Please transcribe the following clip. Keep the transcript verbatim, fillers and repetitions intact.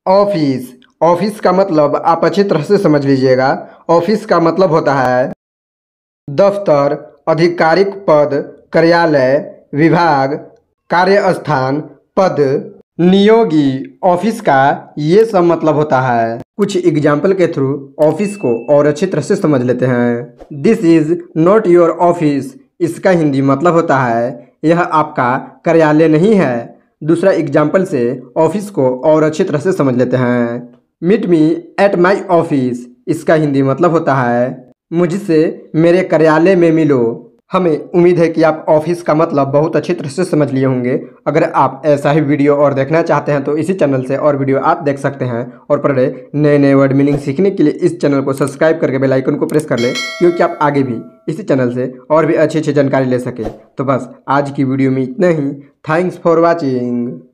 Office. Office का मतलब आप अच्छी तरह से समझ लीजिएगा। ऑफिस का मतलब होता है दफ्तर, आधिकारिक पद, कार्यालय, विभाग, कार्यस्थान, पद, नियोगी। ऑफिस का ये सब मतलब होता है। कुछ एग्जाम्पल के थ्रू ऑफिस को और अच्छी तरह से समझ लेते हैं। This is not your office. इसका हिंदी मतलब होता है यह आपका कार्यालय नहीं है। दूसरा एग्जाम्पल से ऑफिस को और अच्छी तरह से समझ लेते हैं। Meet me at my office. इसका हिंदी मतलब होता है मुझसे मेरे कार्यालय में मिलो। हमें उम्मीद है कि आप ऑफिस का मतलब बहुत अच्छी तरह से समझ लिए होंगे। अगर आप ऐसा ही वीडियो और देखना चाहते हैं तो इसी चैनल से और वीडियो आप देख सकते हैं। और पर नए नए वर्ड मीनिंग सीखने के लिए इस चैनल को सब्सक्राइब करके बेल आइकन को प्रेस कर ले, क्योंकि आप आगे भी इसी चैनल से और भी अच्छी अच्छी जानकारी ले सकें। तो बस आज की वीडियो में इतना ही। Thanks for watching.